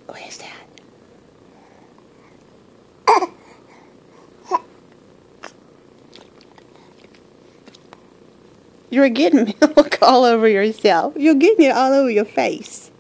What is that? You're getting milk all over yourself. You're getting it all over your face.